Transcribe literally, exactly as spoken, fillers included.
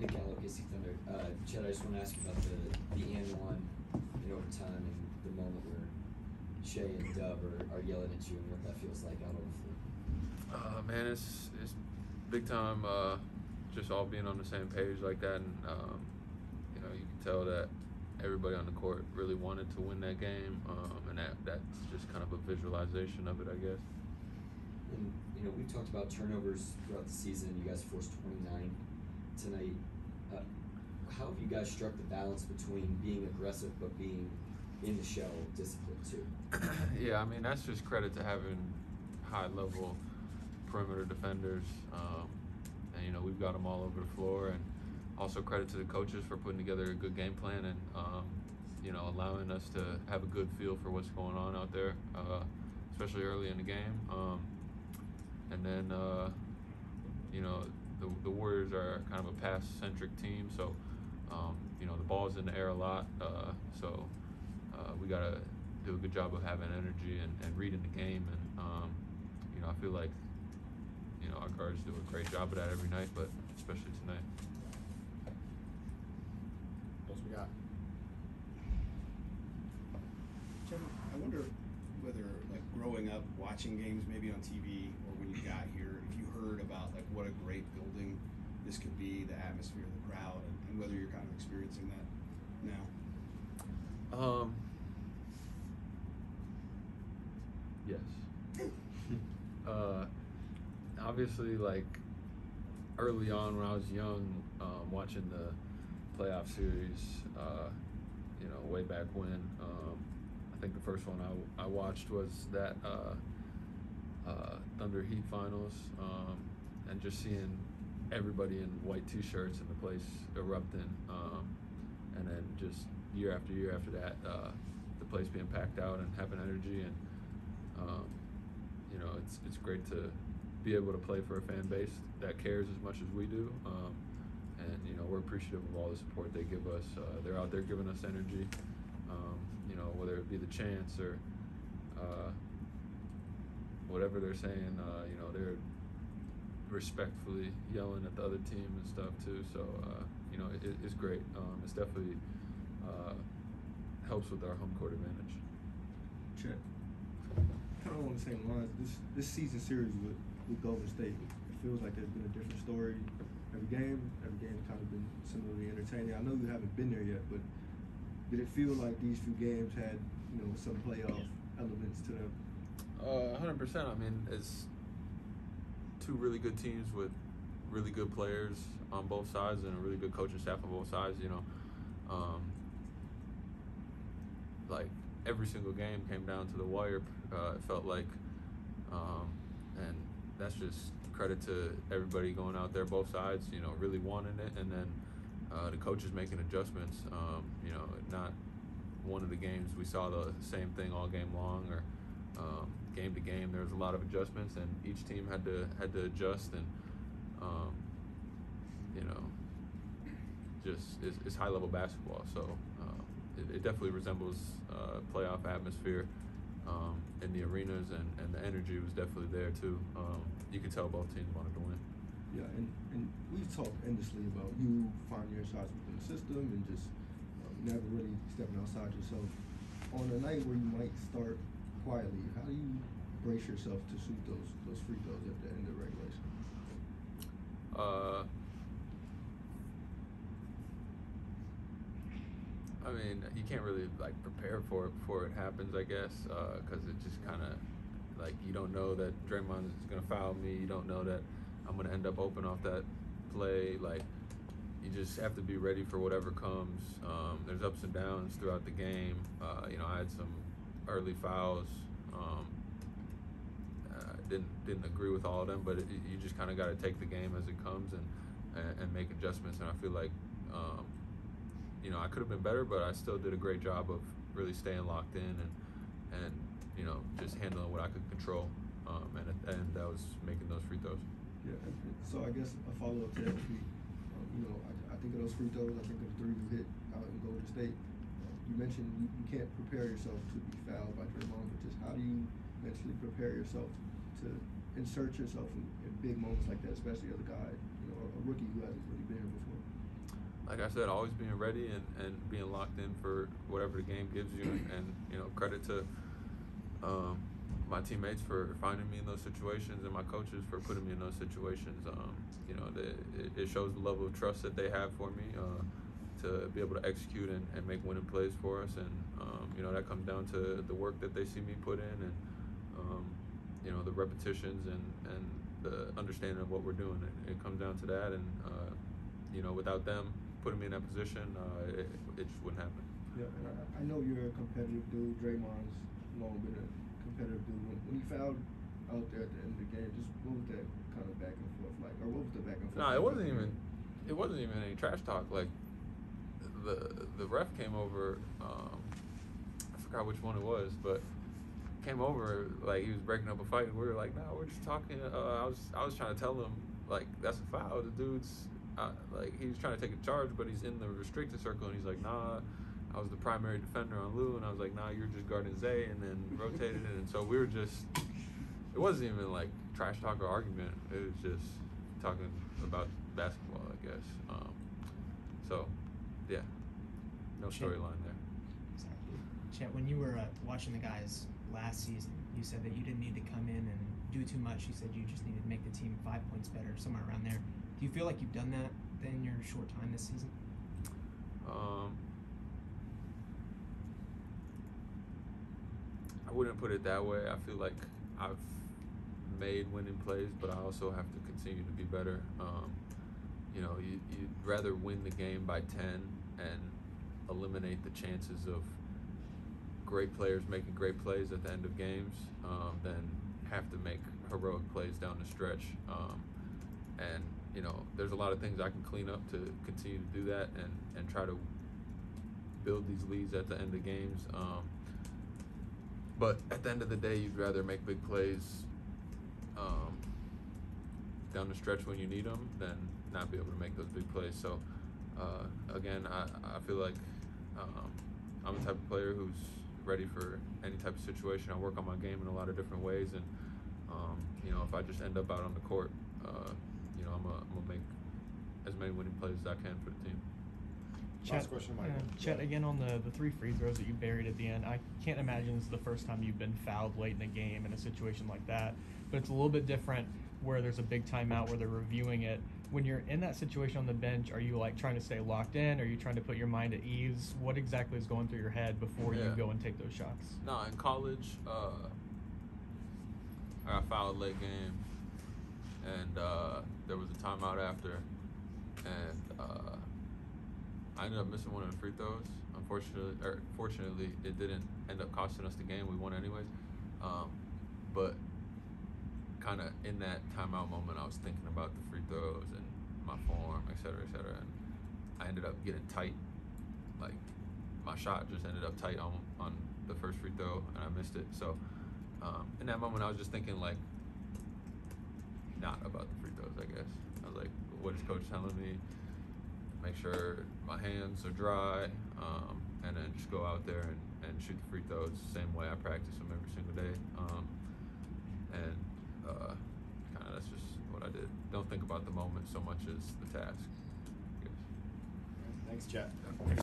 Nick Gallo, K C Thunder. Uh, Chet, I just want to ask you about the, the and one in overtime and the moment where Shea and Dub are, are yelling at you and what that feels like out on the floor. Uh, man, it's, it's big time uh, just all being on the same page like that. And, um, you know, you can tell that everybody on the court really wanted to win that game. Um, and that, that's just kind of a visualization of it, I guess. And, you know, we've talked about turnovers throughout the season. You guys forced twenty-nine tonight. Uh, how have you guys struck the balance between being aggressive but being in the shell discipline too? Yeah, I mean, that's just credit to having high-level perimeter defenders. Um, and, you know, we've got them all over the floor. And also credit to the coaches for putting together a good game plan and, um, you know, allowing us to have a good feel for what's going on out there, uh, especially early in the game. Um, and then, uh, you know, the, the Warriors are kind of a pass-centric team. So, um, you know, the ball's in the air a lot. Uh, so uh, we got to do a good job of having energy and, and reading the game. And, um, you know, I feel like, you know, our guards do a great job of that every night, but especially tonight. What else we got? Kevin, I wonder whether, like, growing up, watching games maybe on T V or when you got here, if you heard about, like, what a great building this could be, the atmosphere, the crowd, and, and whether you're kind of experiencing that now. Um, yes. uh, obviously, like, early on when I was young, um, watching the playoff series, uh, you know, way back when, um, I think the first one I, I watched was that uh, uh, Thunder Heat finals, um, and just seeing everybody in white t-shirts and the place erupting, um, and then just year after year after that, uh, the place being packed out and having energy, and um, you know, it's it's great to be able to play for a fan base that cares as much as we do, um, and you know, we're appreciative of all the support they give us. Uh, they're out there giving us energy, um, you know, whether it be the chants or uh, whatever they're saying. Uh, you know, they're respectfully yelling at the other team and stuff too. So uh, you know, it, it's great. Um, it's definitely uh, helps with our home court advantage. Check. Kind of on the same lines, this this season series with, with Golden State, it feels like there's been a different story every game. Every game kind of been similarly entertaining. I know you haven't been there yet, but did it feel like these few games had, you know, some playoff elements to them? Uh, one hundred percent. I mean, it's two really good teams with really good players on both sides and a really good coaching staff on both sides. You know, um, like every single game came down to the wire. Uh, it felt like, um, and that's just credit to everybody going out there, both sides. You know, really wanting it, and then uh, the coaches making adjustments. Um, you know, not one of the games we saw the same thing all game long, or um, game to game. There was a lot of adjustments, and each team had to had to adjust, and um, you know, just it's, it's high level basketball. So uh, it, it definitely resembles uh, playoff atmosphere um, in the arenas, and, and the energy was definitely there too. Um, you could tell both teams wanted to win. Yeah, and, and we've talked endlessly about you finding your shots within the system and just um, never really stepping outside yourself. On a night where you might start quietly, how do you brace yourself to shoot those those free throws at the end of regulation? Uh, I mean, you can't really like prepare for it before it happens, I guess, because uh, it just kind of like you don't know that Draymond is gonna foul me. You don't know that I'm gonna end up open off that play. Like, you just have to be ready for whatever comes. Um, there's ups and downs throughout the game. Uh, you know, I had some early fouls. Um, uh, didn't didn't agree with all of them, but it, you just kind of got to take the game as it comes and, and and make adjustments. And I feel like, um, you know, I could have been better, but I still did a great job of really staying locked in and and you know, just handling what I could control. Um, and and that was making those free throws. Yeah. So I guess a follow up to that would be, um, you know, I, I think of those free throws. I think of the three you hit out in Golden State. Uh, you mentioned you, you can't prepare yourself to be fouled by Draymond, but just how do you mentally prepare yourself to insert yourself in, in big moments like that, especially as a guy, you know, a rookie who hasn't really been here before? like I said, always being ready and, and being locked in for whatever the game gives you. And, and you know, credit to um, my teammates for finding me in those situations and my coaches for putting me in those situations. Um, you know, the, it, it shows the level of trust that they have for me uh, to be able to execute and, and make winning plays for us. And, um, you know, that comes down to the work that they see me put in and, um, you know, the repetitions and, and the understanding of what we're doing. It, it comes down to that. And, uh, you know, without them putting me in that position, uh, it, it just wouldn't happen. Yeah, and I, I know you're a competitive dude. Draymond's long been a competitive dude. When, when you fouled out there at the end of the game, just what was that kind of back and forth like? Or what was the back and forth? No, it wasn't even. It wasn't even any trash talk. Like the the ref came over. Um, I forgot which one it was, but came over like he was breaking up a fight, and we were like, "No, we're just talking." Uh, I was I was trying to tell him like that's a foul. The dude's uh, like he was trying to take a charge, but he's in the restricted circle, and he's like, "Nah." I was the primary defender on Lou, and I was like, "Nah, you're just guarding Zay," and then rotated it, and so we were just. It wasn't even like trash talk or argument. It was just talking about basketball, I guess. Um, so, yeah, no storyline there. Exactly. Chet, when you were uh, watching the guys last season, you said that you didn't need to come in and do too much. You said you just needed to make the team five points better, somewhere around there. Do you feel like you've done that in your short time this season? Um, I wouldn't put it that way. I feel like I've made winning plays, but I also have to continue to be better. Um, you know, you, you'd rather win the game by ten and eliminate the chances of great players making great plays at the end of games um, than have to make heroic plays down the stretch. Um, and, you know, there's a lot of things I can clean up to continue to do that and, and try to build these leads at the end of games. Um, but at the end of the day, you'd rather make big plays Um, down the stretch when you need them, then not be able to make those big plays. So, uh, again, I, I feel like um, I'm the type of player who's ready for any type of situation. I work on my game in a lot of different ways, and um, you know, if I just end up out on the court, uh, you know, I'm gonna make as many winning plays as I can for the team. Last question, Michael. Uh, Chet, again on the, the three free throws that you buried at the end, I can't imagine it's the first time you've been fouled late in a game in a situation like that. But it's a little bit different where there's a big timeout where they're reviewing it. When you're in that situation on the bench, are you like trying to stay locked in? Are you trying to put your mind at ease? What exactly is going through your head before Yeah. you go and take those shots? No, in college, uh, I got fouled late game, and uh, there was a timeout after, and uh, I ended up missing one of the free throws. Unfortunately, or fortunately, it didn't end up costing us the game. We won anyways. Um, but kind of in that timeout moment, I was thinking about the free throws and my form, et cetera, et cetera. And I ended up getting tight. Like, my shot just ended up tight on, on the first free throw, and I missed it. So, um, in that moment, I was just thinking, like, not about the free throws, I guess. I was like, what is coach telling me? Make sure my hands are dry, um, and then just go out there and, and shoot the free throws the same way I practice them every single day. Um, and uh, kind of that's just what I did. Don't think about the moment so much as the task. Thanks, Chet.